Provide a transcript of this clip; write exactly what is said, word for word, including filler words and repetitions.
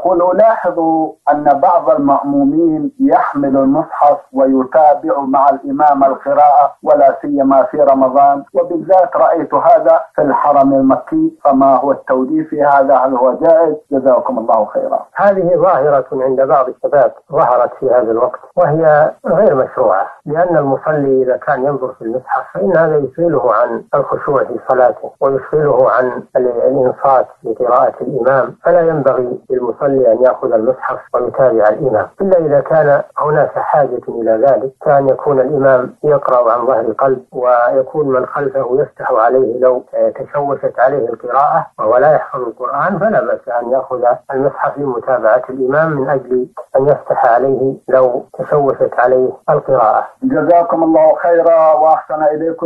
يقول: لاحظوا أن بعض المأمومين يحمل المصحف ويتابع مع الإمام القراءة، ولا سيما في رمضان، وبالذات رأيت هذا في الحرم المكي، فما هو التوجيه في هذا؟ هل هو جائز؟ جزاكم الله خيرا. هذه ظاهرة عند بعض الشباب ظهرت في هذا الوقت، وهي غير مشروعة، لأن المصلي إذا كان ينظر في المصحف فإن هذا يشغله عن الخشوع في صلاته ويشغله عن الإنصات لقراءة الإمام، فلا ينبغي للمصلي أن يأخذ المصحف ويتابع الإمام، إلا إذا كان هناك حاجة إلى ذلك، كان يكون الإمام يقرأ عن ظهر قلب ويكون من خلفه يفتح عليه لو تشوشت عليه القراءة وهو لا يحفظ القرآن، فلا بأس أن يأخذ المصحف لمتابعة الإمام من أجل أن يفتح عليه لو تشوشت عليه القراءة. جزاكم الله خيرا وأحسن إليكم.